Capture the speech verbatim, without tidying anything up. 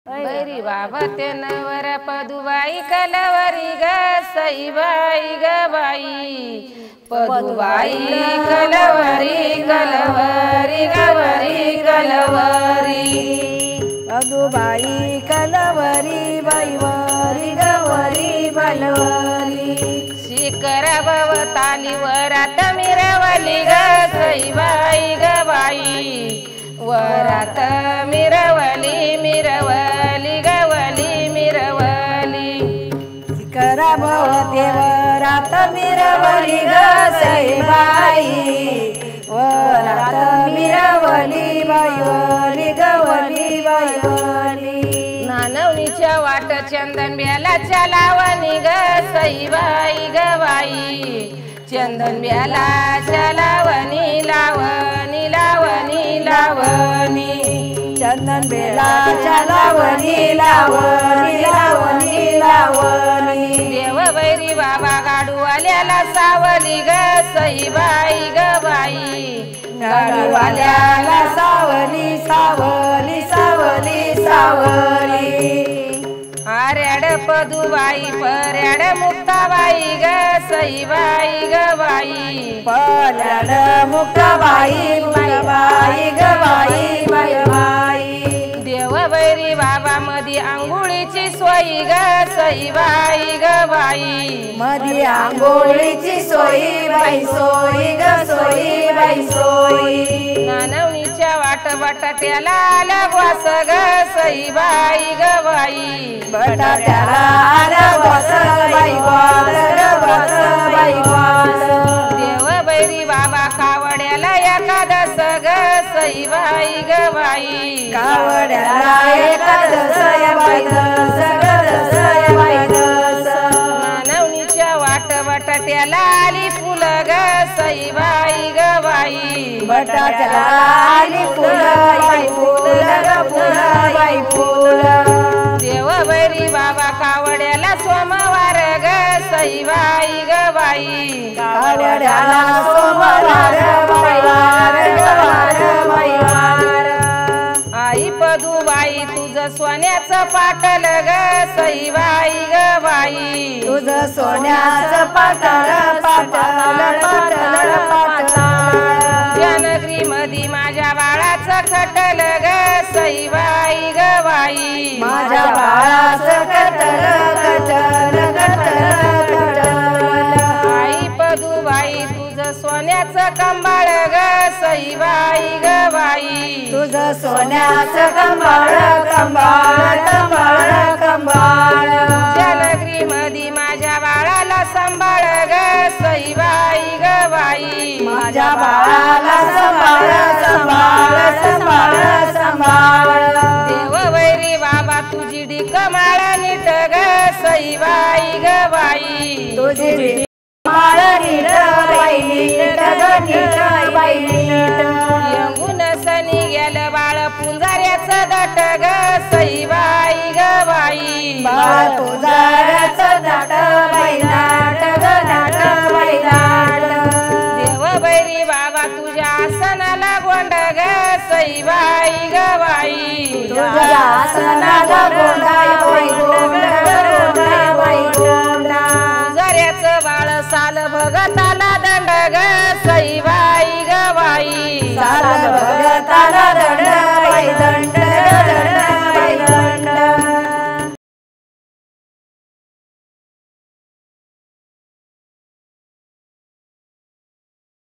बैरी बाबा ते नवर पदुबाई कलवरी ग सईबाई ग बाई पदुबाई कलवरी कलवरी गवरी कलवरी पदुबाई कलवरी बाईवरी गवरी बलवरी शिखर भवताली वरात मिरवली ग सईबाई ग बाई वरात मिरवली मिरवली गवली मिरवली शिखर भवते वरात मिरवली ग सईबाई वरात मिरवली बाईवली गवली बाईवली नानवणीच्या वाट चंदन ब्यालाच्या लावणी ग सईबाई ग बाई चंदन ब्यालाच्या लावणी लावणी लावणी लावणी चंदन बेलाच्या लावणी लावणी लावणी लावणी देव बैरी बाबा गाडूवाल्याला सावली ग सईबाई ग बाई गाडूवाल्याला सावली सावली सावली सावली आर्याड पदुबाई पर्याड मुक्ताबाई ग सईबाई ग बाई पर्याड मुक्ताबाई बाई ग बाई बाई बाई देव बैरी बाबा मधी आंघोळीची सोयी ग सईबाई ग बाई मधी आंघोळीची सोयी बाई सोयी ग सोयी बाई सोयी नानवणीच्या वाट बटाट्याला आला वास ग सईबाई ग बाई बटाट्याला आला वास बाई वास बाई वास देव बैरी बाबा कावड्याला एकादस ग सईबाई ग बाई कावड्याला एकादश बाई दस ग दस बाई दस नानवणीच्या वाट बटाट्याला आली फुल ग सईबाई ग बाई बटाट्याला आली फुल बाई फुल ग फुल बाई फुल देव बैरी बाबा कावड्याला सोमवार ग सईबाई ग बाई कावड्याला सोमवार बाई वार वार बाई वार आई पदुबाई तुझ सोन्याचं पाटल ग सईबाई ग बाई तुझं सोन्याचं पातळ पातळ पातळ पातळ जानगरी मधी माझ्या बाळाचं खटल ग सईबाई ग बाई माझ्या बाळाचं कटल कटल कटल कटल आई पदुबाई तुझं सोन्याचं कंबाळ ग सईबाई ग बाई तुझं सोन्याचं कंबाळ कंबाळ कंबाळ कंबाळ जानगरी मधी माझ्या बाळाला सांभाळ ग सईबाई ग बाई माझ्या बाळाला सांभाळ सांभाळ सांभाळ सांभाळ देव बैरी बाबा तुझी डिक माळ नीट ग सईबाई ग बाई तुझी माळ नीट बाई नीट ग नीट बाई नीट यंगून सनी गेल बाळ पुंजाऱ्याचं दट ग सईबाई ग बाई बाळ पुजाऱ्याचं दाट बाई नाट ग नाट बाई नाट देव बैरी बाबा तुझ्या आसनाला गोंड ग सईबाई ग बाई तुझ्या आसन